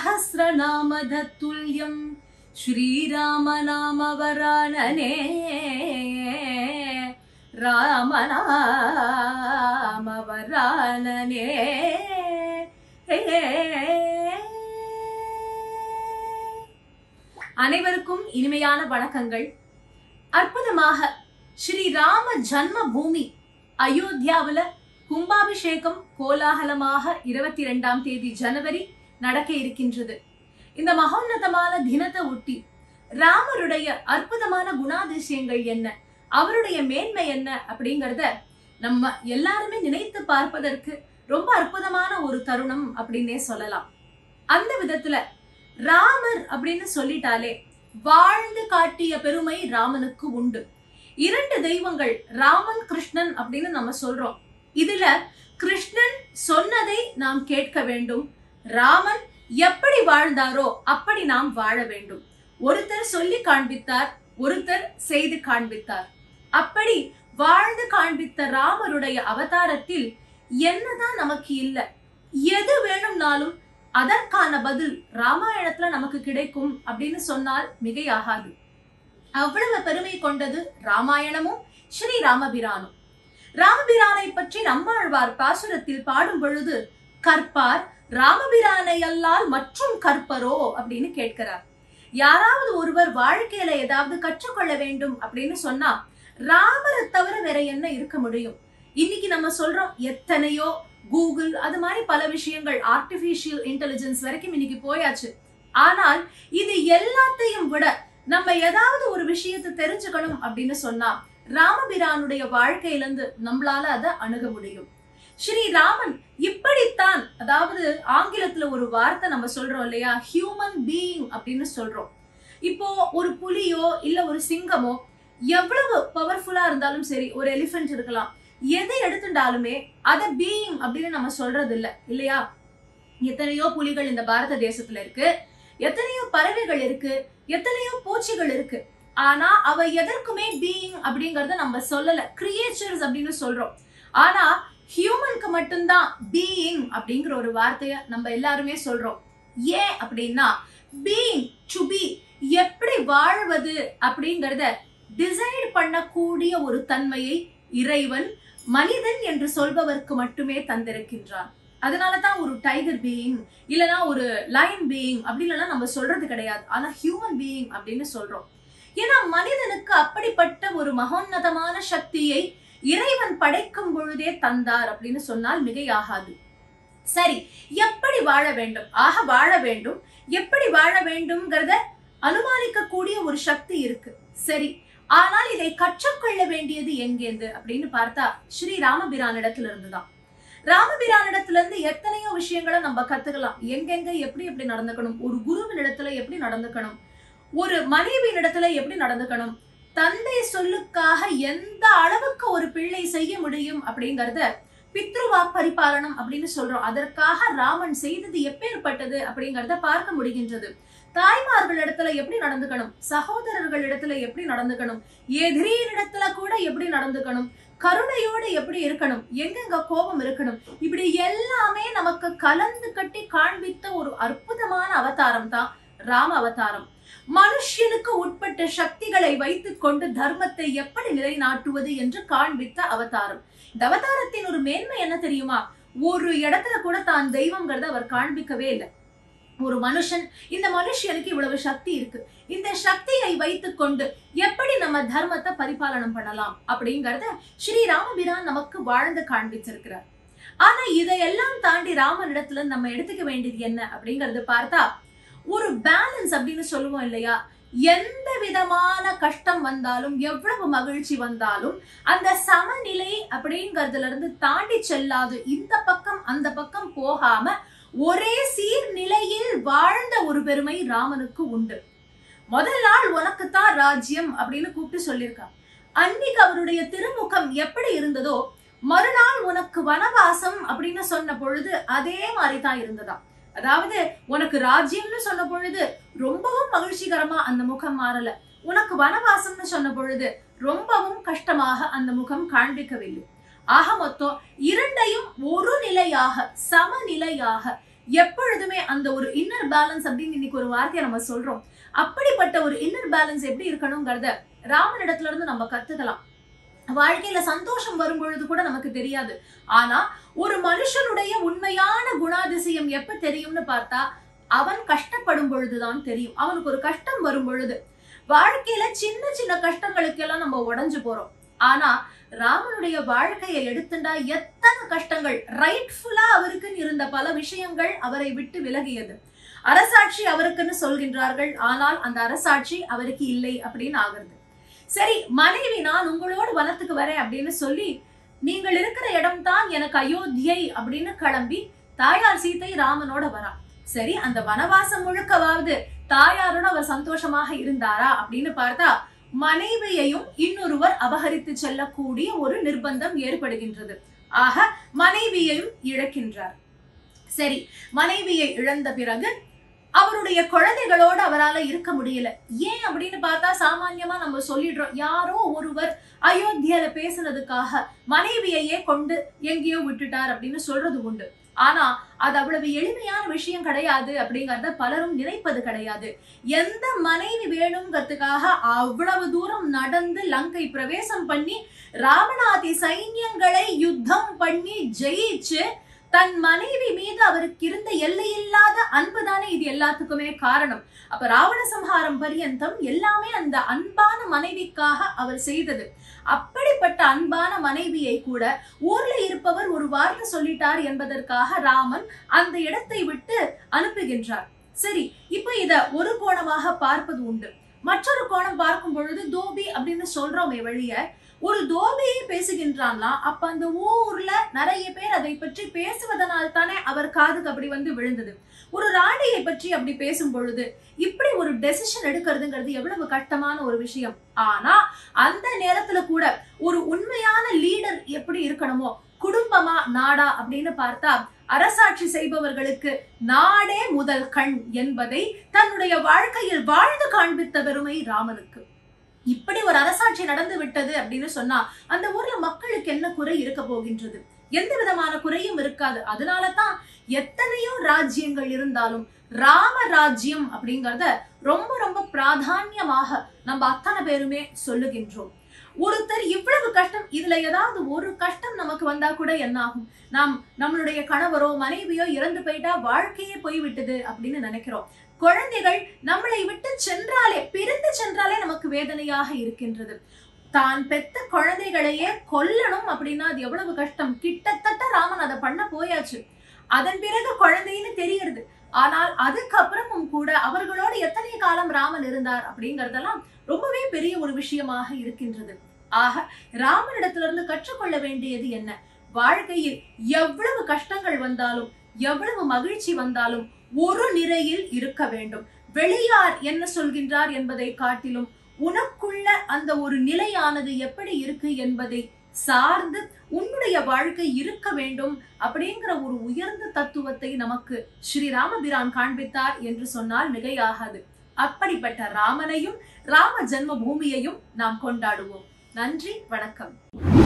सहस्रनामधतुल्यं श्रीरामनामवरानने रामनामवरानने அனைவருக்கும் இனிமையான வணக்கங்கள். அற்புதமாக ஸ்ரீராம ஜன்ம பூமி அயோத்தியாவில கும்பாபிஷேகம் கோலாகலமாக 22ஆம் தேதி ஜனவரி நடக்க இருக்கின்றது. இந்த மகோன்னதமான தினத்தை ஒட்டி ராமருடைய அற்புதமான குணாதிசயங்கள் என்ன, அவருடைய மேன்மை என்ன அப்படிங்கறத நம்ம எல்லாருமே நினைத்து பார்ப்பதற்கு ரொம்ப அற்புதமான ஒரு தருணம் அப்படின்னே சொல்லலாம். அந்த விதத்துல ராமர் அப்படின்னு சொல்லிட்டாலே வாழ்ந்து காட்டிய பெருமை ராமனுக்கு உண்டு. 2 தெய்வங்கள் ராமன் கிருஷ்ணன் அப்படின்னு நம்ம சொல்றோம். இதுல கிருஷ்ணன் சொன்னதை நாம் கேட்க வேண்டும். ராமன் எப்படி வாழ்ந்தாரோ அப்படி நாம் வாழ வேண்டும். ஒருத்தர் சொல்லி காண்பித்தார், ஒருத்தர் செய்து காண்பித்தார். அப்படி வாழ்ந்து காண்பித்த ராமருடைய அவதாரத்தில் என்னதான் நமக்கு இல்ல, எது வேணும்னாலும் அதற்கான பதில் ராமாயணத்துல நமக்கு கிடைக்கும் அப்படின்னு சொன்னால் மிகையாகாது. அவ்வளவு பெருமை கொண்டது ராமாயணமும் ஸ்ரீ ராமபிரானும். ராமபிரானை பற்றி நம்மாழ்வார் பாசுரத்தில் பாடும் பொழுது கற்பார் ராமபிரானை அல்லால் மற்றும் கற்பரோ அப்படின்னு கேட்கிறார். யாராவது ஒருவர் வாழ்க்கையில ஏதாவது கற்றுக்கொள்ள வேண்டும் அப்படின்னு சொன்னா ராமரை தவிர வேற என்ன இருக்க முடியும்? இன்னைக்கு நம்ம சொல்றோம் எத்தனையோ கூகுள் அது மாதிரி பல விஷயங்கள், ஆர்டிபிஷியல் இன்டெலிஜென்ஸ் வரைக்கும் இன்னைக்கு போயாச்சு. ஆனால் இது எல்லாத்தையும் விட நம்ம ஏதாவது ஒரு விஷயத்தை தெரிஞ்சுக்கணும் அப்படின்னு சொன்னா ராமபிரானுடைய வாழ்க்கையிலிருந்து நம்மளால அதை அணுக முடியும். ஸ்ரீராமன் இப்படித்தான், அதாவது ஆங்கிலத்துல ஒரு வார்த்தை நம்ம சொல்றோம் இல்லையா, ஹியூமன் பீயிங் அப்படின்னு சொல்றோம். இப்போ ஒரு புலியோ இல்ல ஒரு சிங்கமோ எவ்வளவு பவர்ஃபுல்லா இருந்தாலும் சரி, ஒரு எலிபென்ட் இருக்கலாம், எதை எடுத்துட்டாலுமே அத பீயிங் அப்படின்னு நம்ம சொல்றது இல்ல இல்லையா? எத்தனையோ புலிகள் இந்த பாரத தேசத்துல இருக்கு, எத்தனையோ பறவைகள் இருக்கு, எத்தனையோ பூச்சிகள் இருக்கு. ஆனா அவ எதற்குமே பீயிங் அப்படிங்கறத நம்ம சொல்லல, கிரியேச்சர்ஸ் அப்படின்னு சொல்றோம். ஆனா ஹியூமனுக்கு மட்டும்தான் பீயிங் அப்படிங்கிற ஒரு வார்த்தைய நம்ம எல்லாருமே சொல்றோம். ஏன் அப்படின்னா பீயிங், டு பி, எப்படி வாழ்வது அப்படிங்கறத டிசைட் பண்ணக்கூடிய ஒரு தன்மையை இறைவன் மனிதன் என்று சொல்பவருக்கு மட்டுமே தந்திருக்கின்றான். அதனாலதான் ஒரு டைகர் பீயிங் இல்லனா ஒரு லயன் பீயிங் அப்படின்னு நம்ம சொல்றது கிடையாது. ஆனா ஹியூமன் பீயிங் அப்படின்னு சொல்றோம். ஏன்னா மனிதனுக்கு அப்படிப்பட்ட ஒரு மகோன்னதமான சக்தியை இறைவன் படைக்கும் பொழுதே தந்தார் அப்படின்னு சொன்னால் மிகையாகாது. சரி, எப்படி வாழ வேண்டும்? ஆக வாழ வேண்டும். எப்படி வாழ வேண்டும்ங்கிறத அனுமானிக்க கூடிய ஒரு சக்தி இருக்கு. சரி, ஆனால் இதை கற்றுக்கொள்ள வேண்டியது எங்கேந்து அப்படின்னு பார்த்தா ஸ்ரீ ராமபிரானிடத்துல இருந்துதான். ராமபிரானிடத்துல இருந்து எத்தனையோ விஷயங்களை நம்ம கத்துக்கலாம். எங்கெங்க எப்படி எப்படி நடந்துக்கணும், ஒரு குருவின் இடத்துல எப்படி நடந்துக்கணும், ஒரு மனைவியின் இடத்துல எப்படி நடந்துக்கணும், தந்தை சொல்லுக்காக எந்த அளவுக்கு ஒரு பிள்ளை செய்ய முடியும் அப்படிங்கறத பித்ருவா பரிபாலனம் அப்படின்னு சொல்றோம். அதற்காக ராமன் செய்தது எப்பேற்பட்டது அப்படிங்கறத பார்க்க முடிகின்றது. தாய்மார்கள் இடத்துல எப்படி நடந்துக்கணும், சகோதரர்கள் இடத்துல எப்படி நடந்துக்கணும், எதிரியின் இடத்துல கூட எப்படி நடந்துக்கணும், கருணையோடு எப்படி இருக்கணும், எங்கெங்க கோபம் இருக்கணும், இப்படி எல்லாமே நமக்கு கலந்து கட்டி காண்பித்த ஒரு அற்புதமான அவதாரம் தான் ராம அவதாரம். மனுஷனுக்கு உட்பட்ட சக்திகளை வைத்துக் கொண்டு தர்மத்தை எப்படி நிலைநாட்டுவது என்று காண்பித்த அவதாரம். இந்த அவதாரத்தின் ஒரு மேன்மை என்ன தெரியுமா? ஒரு இடத்துல கூட தான் தெய்வங்கிறத அவர் காண்பிக்கவே இல்லை. ஒரு மனுஷன், இந்த மனுஷனுக்கு இவ்வளவு சக்தி இருக்கு, இந்த சக்தியை வைத்துக் கொண்டு எப்படி நம்ம தர்மத்தை பரிபாலனம் பண்ணலாம் அப்படிங்கறத ஸ்ரீ ராமபிரான் நமக்கு வாழ்ந்து காண்பிச்சிருக்கிறார். ஆனா இதையெல்லாம் தாண்டி ராமனிடத்துல நம்ம எடுத்துக்க வேண்டியது என்ன அப்படிங்கறது பார்த்தா ஒரு பேலன்ஸ் அப்படின்னு சொல்லுவோம் இல்லையா? எந்த விதமான கஷ்டம் வந்தாலும் எவ்வளவு மகிழ்ச்சி வந்தாலும் அந்த சமநிலை அப்படிங்கறதுல இருந்து தாண்டி செல்லாது, இந்த பக்கம் அந்த பக்கம் போகாம ஒரே சீர்நிலையில் வாழ்ந்த ஒரு பெருமை ராமனுக்கு உண்டு. முதல் நாள் உனக்குத்தான் ராஜ்யம் அப்படின்னு கூப்பிட்டு சொல்லியிருக்கான். அன்னைக்கு அவருடைய திருமுகம் எப்படி இருந்ததோ மறுநாள் உனக்கு வனவாசம் அப்படின்னு சொன்ன பொழுது அதே மாதிரிதான் இருந்ததா. அதாவது உனக்கு ராஜ்யம்னு சொன்ன பொழுது ரொம்பவும் மகிழ்ச்சிகரமா அந்த முகம் மாறல, உனக்கு வனவாசம்னு சொன்ன பொழுது ரொம்பவும் கஷ்டமாக அந்த முகம் காண்பிக்கவில்லை. ஆக மொத்தம் இரண்டையும் ஒரு நிலையாக சமநிலையாக எப்பொழுதுமே அந்த ஒரு இன்னர் பேலன்ஸ் அப்படின்னு இன்னைக்கு ஒரு வார்த்தையை நம்ம சொல்றோம். அப்படிப்பட்ட ஒரு இன்னர் பேலன்ஸ் எப்படி இருக்கணும்ங்கறத ராமனிடத்துல இருந்து நம்ம கத்துக்கலாம். வாழ்க்கையில சந்தோஷம் வரும் பொழுது கூட நமக்கு தெரியாது. ஆனா ஒரு மனுஷனுடைய உண்மையான குணாதிசயம் எப்ப தெரியும்னு பார்த்தா, அவன் கஷ்டப்படும் பொழுதுதான் தெரியும். அவனுக்கு ஒரு கஷ்டம் வரும் பொழுது. வாழ்க்கையில சின்ன சின்ன கஷ்டங்களுக்கு எல்லாம் நம்ம உடைஞ்சு போறோம். ஆனா ராமனுடைய வாழ்க்கையை எடுத்துட்டா எத்தனை கஷ்டங்கள், ரைட்ஃபுல்லா அவருக்குன்னு இருந்த பல விஷயங்கள் அவரை விட்டு விலகியது. அரசாட்சி அவருக்குன்னு சொல்கின்றார்கள், ஆனால் அந்த அரசாட்சி அவருக்கு இல்லை அப்படின்னு ஆகிறது. சரி, மனைவி நான் உங்களோட வனத்துக்கு வரேன் அப்படின்னு சொல்லி, நீங்கள் இருக்கிற இடம் தான் எனக்கு அயோத்தியை அப்படின்னு கிளம்பி தாயார் சீதை ராமனோட வரா. சரி, அந்த வனவாசம் முழுக்கவாவது தாயாரோட அவர் சந்தோஷமாக இருந்தாரா அப்படின்னு பார்த்தா, மனைவியையும் இன்னொருவர் அபகரித்து செல்லக்கூடிய ஒரு நிர்பந்தம் ஏற்படுகின்றது. ஆக மனைவியையும் இழக்கின்றார். சரி, மனைவியை இழந்த பிறகு அவருடைய குழந்தைகளோட அவரால் இருக்க முடியல. ஏன் அப்படின்னு பார்த்தா, சாமான்யமா நம்ம சொல்லிடுறோம், யாரோ ஒருவர் அயோத்தியில பேசுனதுக்காக மனைவியையே கொண்டு எங்கேயோ விட்டுட்டார் அப்படின்னு சொல்றது உண்டு. ஆனா அது அவ்வளவு எளிமையான விஷயம் கிடையாது அப்படிங்கறத பலரும் நினைப்பது கிடையாது. எந்த மனைவி வேணுங்கிறதுக்காக அவ்வளவு தூரம் நடந்து லங்கை பிரவேசம் பண்ணி ராவணாதி சைன்யங்களை யுத்தம் பண்ணி ஜெயிச்சு தன் மனைவி மீது அவருக்கு இருந்த எல்லையில்லாத அன்புதானே இது எல்லாத்துக்குமே காரணம். அப்ப ராவண சம்ஹாரம் பரியந்தம் எல்லாமே அந்த அன்பான மனைவிக்காக அவர் செய்தது. அப்படிப்பட்ட அன்பான மனைவியை கூட ஊர்ல இருப்பவர் ஒரு வார்த்தை சொல்லிட்டார் என்பதற்காக ராமன் அந்த இடத்தை விட்டு அனுப்புகின்றார். சரி, இப்ப இத ஒரு கோணமாக பார்ப்பது உண்டு. மற்றொரு கோணம் பார்க்கும் பொழுது தோபி அப்படின்னு சொல்றோமே வெளிய, ஒரு தோபியை பேசுகின்றான்லாம். அப்ப அந்த ஊர்ல நிறைய பேர் அதை பற்றி பேசுவதனால் தானே அவர் காதுக்கு அப்படி வந்து விழுந்தது. ஒரு ராணியை பற்றி அப்படி பேசும் பொழுது இப்படி ஒரு டெசிஷன் எடுக்கிறதுங்கிறது எவ்வளவு கஷ்டமான ஒரு விஷயம். ஆனா அந்த நேரத்துல கூட ஒரு உண்மையான லீடர் எப்படி இருக்கணுமோ, குடும்பமா நாடா அப்படின்னு பார்த்தா, அரசாட்சி செய்பவர்களுக்கு நாடே முதல் கண் என்பதை தன்னுடைய வாழ்க்கையில் வாழ்ந்து காண்பித்த பெருமை ராமனுக்கு. இப்படி ஒரு அரசாட்சி நடந்து விட்டது அப்படின்னு சொன்னா அந்த ஊர்ல மக்களுக்கு என்ன குறை இருக்க போகின்றது? எந்த விதமான குறையும் இருக்காது. அதனாலதான் எத்தனையோ ராஜ்யங்கள் இருந்தாலும் ராம ராஜ்யம் அப்படிங்கறத ரொம்ப ரொம்ப பிராதான்யமாக நம்ம அத்தனை பேருமே சொல்லுகின்றோம். ஒருத்தர் இவ்வளவு கஷ்டம், இதுல ஏதாவது ஒரு கஷ்டம் நமக்கு வந்தா கூட என்ன ஆகும்? நம்மளுடைய கணவரோ மனைவியோ இறந்து போயிட்டா வாழ்க்கையே போய்விட்டது அப்படின்னு நினைக்கிறோம். குழந்தைகள் நம்மளை விட்டு சென்றாலே, பிரிந்து சென்றாலே நமக்கு வேதனையாக இருக்கின்றது. தான் பெத்த குழந்தைகளையே கொல்லணும் அப்படின்னா அது எவ்வளவு கஷ்டம். கிட்டத்தட்ட ராமன் அதை பண்ண போயாச்சு. அதன் பிறகு குழந்தைன்னு தெரியுது. ஆனால் அதுக்கப்புறமும் கூட அவர்களோடு எத்தனை காலம் ராமன் இருந்தார் அப்படிங்கறதெல்லாம் ரொம்பவே பெரிய ஒரு விஷயமாக இருக்கின்றது. ஆக ராமனிடத்திலிருந்து கற்றுக்கொள்ள வேண்டியது என்ன? வாழ்க்கையில் எவ்வளவு கஷ்டங்கள் வந்தாலும், எவ்வளவு மகிழ்ச்சி வந்தாலும் ஒரு நிலையில் இருக்க வேண்டும். வெளியார் என்ன சொல்கின்றார் என்பதை காட்டிலும் உனக்குள்ள அந்த ஒரு நிலையானது எப்படி இருக்கு என்பதை சார்ந்து உன்னுடைய வாழ்க்கை இருக்க வேண்டும் அப்படிங்கிற ஒரு உயர்ந்த தத்துவத்தை நமக்கு ஸ்ரீ ராமபிரான் காண்பித்தார் என்று சொன்னால் மிகையாகாது. அப்படிப்பட்ட ராமனையும் ராம ஜென்ம பூமியையும் நாம் கொண்டாடுவோம். நன்றி, வணக்கம்.